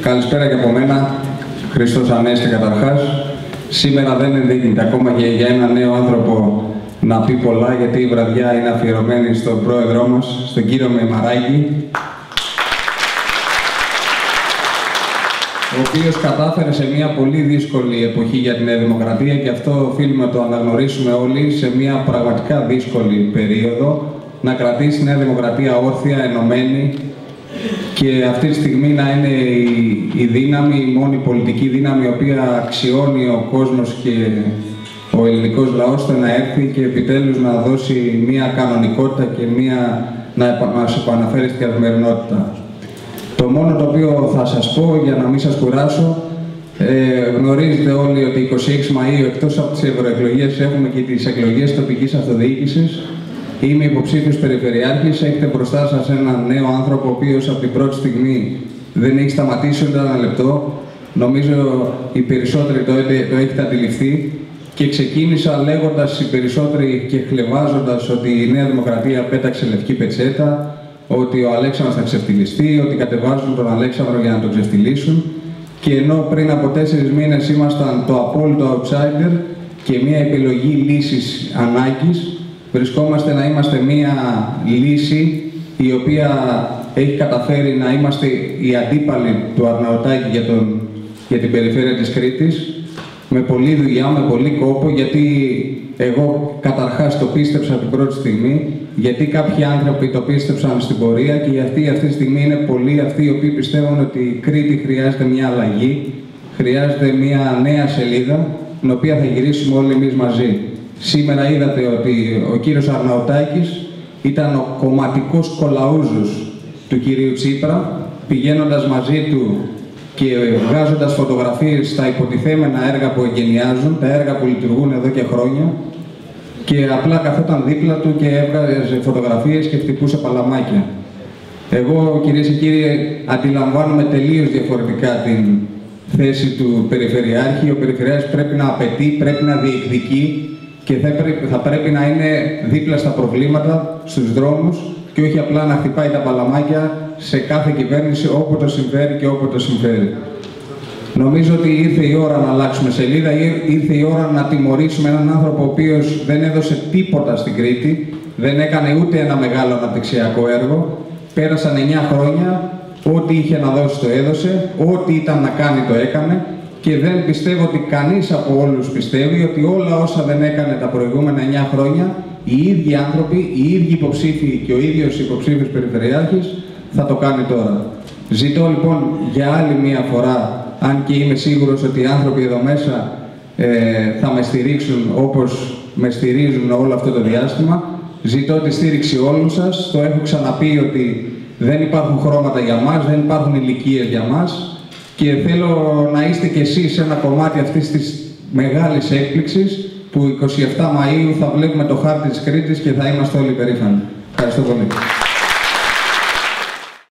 Καλησπέρα και από μένα. Χριστός Ανέστη καταρχάς. Σήμερα δεν ενδείκνυται ακόμα και για ένα νέο άνθρωπο να πει πολλά, γιατί η βραδιά είναι αφιερωμένη στον πρόεδρό μας, στον κύριο Μεμαράκη, ο οποίος κατάφερε σε μια πολύ δύσκολη εποχή για την Νέα Δημοκρατία, και αυτό οφείλουμε να το αναγνωρίσουμε όλοι, σε μια πραγματικά δύσκολη περίοδο, να κρατήσει τη Νέα Δημοκρατία όρθια, ενωμένη, και αυτή τη στιγμή να είναι η δύναμη, η μόνη πολιτική δύναμη, η οποία αξιώνει ο κόσμος και ο ελληνικός λαός, ώστε να έρθει και επιτέλους να δώσει μια κανονικότητα και να μας επαναφέρει στην καθημερινότητα. Το μόνο το οποίο θα σας πω, για να μην σας κουράσω, γνωρίζετε όλοι ότι 26 Μαΐου, εκτός από τις ευρωεκλογές, έχουμε και τις εκλογές τοπικής αυτοδιοίκησης. Είμαι υποψήφιος περιφερειάρχης. Έχετε μπροστά σας έναν νέο άνθρωπο, ο οποίος από την πρώτη στιγμή δεν έχει σταματήσει ούτε ένα λεπτό. Νομίζω οι περισσότεροι το έχετε αντιληφθεί. Και ξεκίνησα λέγοντας οι περισσότεροι και χλευάζοντας ότι η Νέα Δημοκρατία πέταξε λευκή πετσέτα, ότι ο Αλέξανδρος θα ξεφτυλιστεί, ότι κατεβάζουν τον Αλέξανδρο για να τον ξεφτυλίσουν. Και ενώ πριν από 4 μήνες ήμασταν το απόλυτο outsider και μια επιλογή λύσης ανάγκης, βρισκόμαστε να είμαστε μία λύση η οποία έχει καταφέρει να είμαστε οι αντίπαλοι του Αρναουτάκη για την περιφέρεια της Κρήτης, με πολλή δουλειά, με πολύ κόπο, γιατί εγώ καταρχάς το πίστεψα την πρώτη στιγμή, γιατί κάποιοι άνθρωποι το πίστεψαν στην πορεία, και γιατί αυτή τη στιγμή είναι πολλοί αυτοί οι οποίοι πιστεύουν ότι η Κρήτη χρειάζεται μια αλλαγή, χρειάζεται μια νέα σελίδα, την οποία θα γυρίσουμε όλοι εμείς μαζί. Σήμερα είδατε ότι ο κύριος Αρναουτάκης ήταν ο κομματικός κολαούζος του κυρίου Τσίπρα, πηγαίνοντας μαζί του και βγάζοντας φωτογραφίες στα υποτιθέμενα έργα που εγκαινιάζουν, τα έργα που λειτουργούν εδώ και χρόνια, και απλά καθόταν δίπλα του και έβγαζε φωτογραφίες και χτυπούσε παλαμάκια. Εγώ, κυρίες και κύριοι, αντιλαμβάνομαι τελείως διαφορετικά την θέση του Περιφερειάρχη. Ο Περιφερειάρχης πρέπει να απαιτεί, πρέπει να διεκδικεί, και θα πρέπει να είναι δίπλα στα προβλήματα, στους δρόμους, και όχι απλά να χτυπάει τα παλαμάκια σε κάθε κυβέρνηση όπου το συμφέρει και όπου το συμφέρει. Νομίζω ότι ήρθε η ώρα να αλλάξουμε σελίδα, ήρθε η ώρα να τιμωρήσουμε έναν άνθρωπο ο οποίος δεν έδωσε τίποτα στην Κρήτη, δεν έκανε ούτε ένα μεγάλο αναπτυξιακό έργο. Πέρασαν 9 χρόνια, ό,τι είχε να δώσει το έδωσε, ό,τι ήταν να κάνει το έκανε. Και δεν πιστεύω ότι κανείς από όλους πιστεύει ότι όλα όσα δεν έκανε τα προηγούμενα 9 χρόνια, οι ίδιοι άνθρωποι, οι ίδιοι υποψήφοι και ο ίδιος υποψήφιος περιφερειάρχης θα το κάνει τώρα. Ζητώ λοιπόν για άλλη μία φορά, αν και είμαι σίγουρος ότι οι άνθρωποι εδώ μέσα θα με στηρίξουν όπως με στηρίζουν όλο αυτό το διάστημα, ζητώ τη στήριξη όλων σας. Το έχω ξαναπεί ότι δεν υπάρχουν χρώματα για μας, δεν υπάρχουν ηλικίες για μας. Και θέλω να είστε κι εσείς ένα κομμάτι αυτής της μεγάλης έκπληξης, που 27 Μαΐου θα βλέπουμε το χάρτη της Κρήτης και θα είμαστε όλοι περήφανοι. Ευχαριστώ πολύ.